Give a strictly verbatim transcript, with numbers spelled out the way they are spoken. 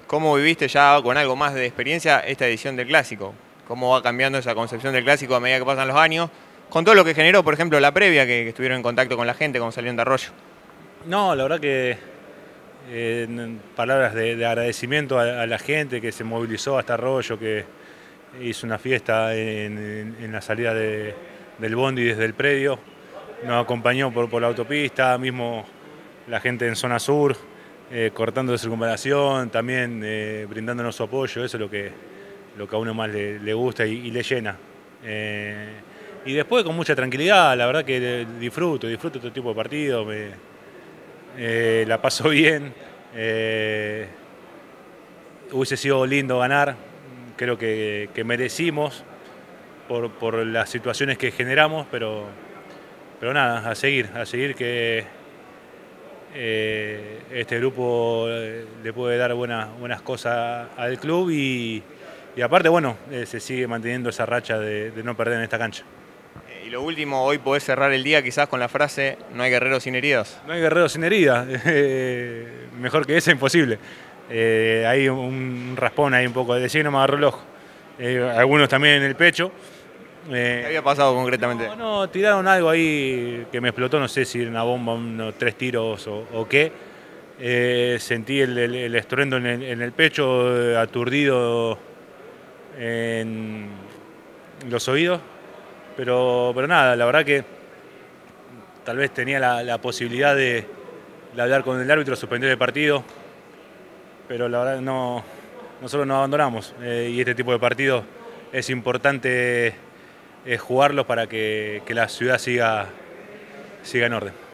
¿Cómo viviste ya con algo más de experiencia esta edición del Clásico? ¿Cómo va cambiando esa concepción del Clásico a medida que pasan los años? Con todo lo que generó, por ejemplo, la previa, que, que estuvieron en contacto con la gente, cuando salieron de Arroyo. No, la verdad que eh, palabras de, de agradecimiento a, a la gente que se movilizó hasta Arroyo, que hizo una fiesta en, en, en la salida de, del bondi desde el predio. Nos acompañó por, por la autopista, mismo la gente en zona sur, eh, cortando de circunvalación, también eh, brindándonos su apoyo. Eso es lo que, lo que a uno más le, le gusta y, y le llena. Eh, y después con mucha tranquilidad, la verdad que disfruto, disfruto este tipo de partidos, me, eh, la paso bien. Eh, hubiese sido lindo ganar, creo que, que merecimos por, por las situaciones que generamos, pero, pero nada, a seguir, a seguir que eh, este grupo le puede dar buenas, buenas cosas al club y, y aparte, bueno, eh, se sigue manteniendo esa racha de, de no perder en esta cancha. Y lo último, hoy podés cerrar el día quizás con la frase "no hay guerreros sin heridas". No hay guerreros sin heridas, eh, mejor que esa imposible. Eh, hay un raspón, hay un poco de sí, no me agarró el ojo. Eh, algunos también en el pecho. Eh, ¿Qué había pasado concretamente? No, no, tiraron algo ahí que me explotó, no sé si era una bomba, unos tres tiros o, o qué. Eh, sentí el, el, el estruendo en el, en el pecho, aturdido en los oídos. Pero, pero nada, la verdad que tal vez tenía la, la posibilidad de, de hablar con el árbitro, suspender el partido, pero la verdad no, nosotros nos abandonamos eh, y este tipo de partidos es importante eh, jugarlos para que, que la ciudad siga, siga en orden.